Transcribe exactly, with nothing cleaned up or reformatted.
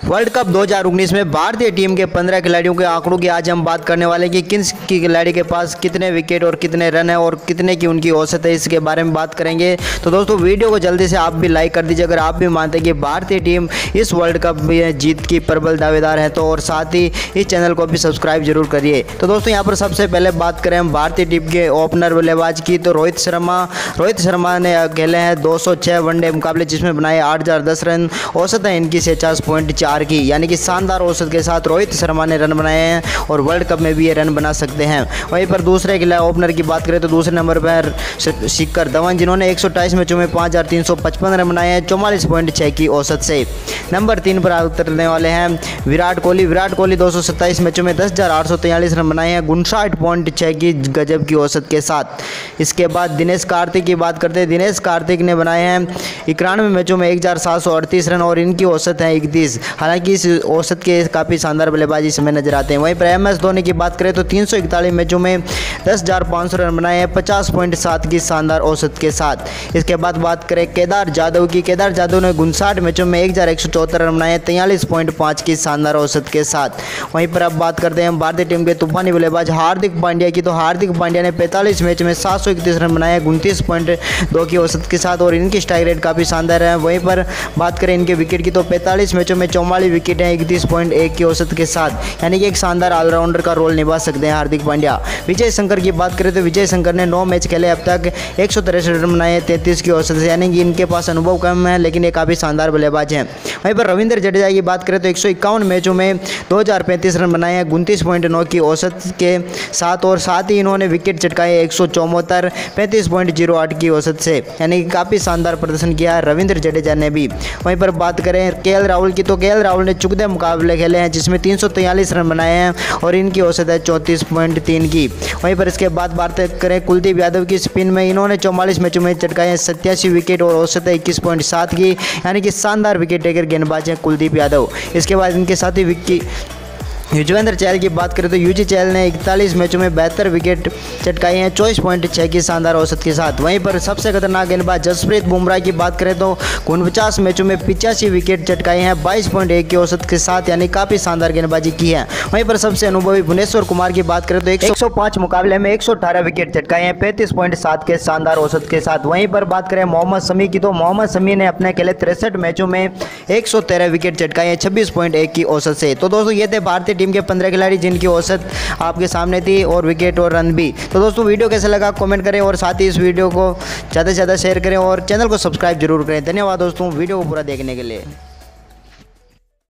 World cup दो हज़ार उन्नीस में भारतीय टीम के पंद्रह खिलाड़ियों के आंकड़ों की आज हम बात करने वाले हैं कि किन की खिलाड़ी के पास कितने विकेट और कितने रन है और कितने की उनकी औसत है, इसके बारे में बात करेंगे। तो दोस्तों वीडियो को जल्दी से आप भी लाइक कर दीजिए अगर आप भी मानते हैं कि भारतीय टीम इस वर्ल्ड कप में जीत की प्रबल दावेदार है तो, और साथ ही इस चैनल को भी सब्सक्राइब जरूर करिए। तो दोस्तों यहाँ पर सबसे पहले बात करें हम भारतीय टीम के ओपनर बल्लेबाज की, तो रोहित शर्मा रोहित शर्मा ने खेले हैं दो सौ छह वनडे मुकाबले जिसमें बनाए आठ हज़ार दस रन, औसत है इनकी छियासठ पॉइंट चार की, यानी कि शानदार औसत के साथ रोहित शर्मा ने रन बनाए हैं और वर्ल्ड कप में भी ये रन बना सकते हैं। वहीं पर दूसरे खिलाड़ी ओपनर की बात करें तो दूसरे नंबर पर शिखर धवन जिन्होंने एक सौ अट्ठाईस मैचों में पाँच हज़ार तीन सौ पचपन रन बनाए हैं चौवालीस पॉइंट छः की औसत से। नंबर तीन पर उतरने वाले हैं विराट कोहली विराट कोहली दो सौ सत्ताईस मैचों में दस हज़ार आठ सौ तैंतालीस रन बनाए हैं उनसठ पॉइंट छः की गजब की औसत के साथ। इसके बाद दिनेश कार्तिक की बात करते हैं, दिनेश कार्तिक ने बनाए हैं इक्यानवे मैचों में एक हज़ार सात सौ अड़तीस रन और इनकी औसत है इकतीस, हालांकि इस औसत के काफ़ी शानदार बल्लेबाजी इसमें नजर आते हैं। वहीं पर एम एस धोनी की बात करें तो तीन सौ इकतालीस मैचों में दस हज़ार पाँच सौ रन बनाए हैं पचास पॉइंट सात की शानदार औसत के साथ। इसके बाद बात करें केदार जाधव की, केदार जाधव ने उनसठ मैचों में एक हज़ार एक सौ चौहत्तर रन बनाए तैंतालीस पॉइंट पाँच की शानदार औसत के साथ। वहीं पर अब बात करते हैं भारतीय टीम के तूफानी बल्लेबाज हार्दिक पांड्या की, तो हार्दिक पांड्या ने पैंतालीस मैच में सात सौ इकतीस रन बनाए उनतीस पॉइंट दो की औसत के साथ और इनकी स्ट्राइक रेट काफ़ी शानदार है। वहीं पर बात करें इनके विकेट की तो पैंतालीस मैचों में चौवालीस विकेट हैं इकतीस पॉइंट एक की औसत के साथ, यानी कि एक शानदार ऑलराउंडर का रोल निभा सकते हैं हार्दिक पांड्या। विजय शंकर की बात करें तो विजय शंकर ने नौ मैच खेले अब तक एक सौ तिरसठ रन बनाए तैंतीस की औसत से, यानी कि इनके पास अनुभव कम है लेकिन ये काफ़ी शानदार बल्लेबाज हैं। वहीं पर रविंद्र जडेजा की बात करें तो एक सौ इक्यावन मैचों में दो हज़ार पैंतीस रन बनाए हैं उनतीस पॉइंट नौ की औसत के साथ और साथ ही इन्होंने विकेट चटकाए एक सौ चौहत्तर पैंतीस पॉइंट जीरो आठ की औसत से, यानी कि काफ़ी शानदार प्रदर्शन किया है रविंद्र जडेजा ने भी। वहीं पर बात करें के एल राहुल की, तो के एल राहुल ने चुकदे मुकाबले खेले हैं जिसमें तीन सौ तैंतालीस रन बनाए हैं और इनकी औसत है चौंतीस पॉइंट तीन की। वहीं पर इसके बाद बात करें कुलदीप यादव की, स्पिन में इन्होंने चौवालीस मैचों में चटकाए हैं सत्तासी विकेट और औसत है इक्कीस पॉइंट सात की, यानी कि शानदार विकेट टेकर गेंदबाज हैं कुलदीप यादव। इसके बाद इनके साथ ही विक्की युजवेंद्र चहल की बात करें तो यूजी चहल ने इकतालीस मैचों में बेहतर विकेट चटकाए हैं चौबीस पॉइंट छः की शानदार औसत के साथ। वहीं पर सबसे खतरनाक गेंदबाज जसप्रीत बुमराह की बात करें तो उनचास मैचों में पिचासी विकेट चटकाए हैं बाईस पॉइंट एक की औसत के साथ, यानी काफ़ी शानदार गेंदबाजी की है। वहीं पर सबसे अनुभवी भुवनेश्वर कुमार की बात करें तो एक सौ पाँच मुकाबले में एक सौ अठारह विकेट चटकाए हैं पैंतीस पॉइंट सात के शानदार औसत के साथ। वहीं पर बात करें मोहम्मद शमी की, तो मोहम्मद शमी ने अपने खेले तिरसठ मैचों में एक सौ तेरह विकेट चटकाए हैं छब्बीस पॉइंट एक की औसत से। तो दोस्तों ये थे भारतीय टीम के पंद्रह खिलाड़ी जिनकी औसत आपके सामने थी और विकेट और रन भी। तो दोस्तों वीडियो कैसा लगा कमेंट करें और साथ ही इस वीडियो को ज़्यादा से ज़्यादा शेयर करें और चैनल को सब्सक्राइब जरूर करें। धन्यवाद दोस्तों वीडियो को पूरा देखने के लिए।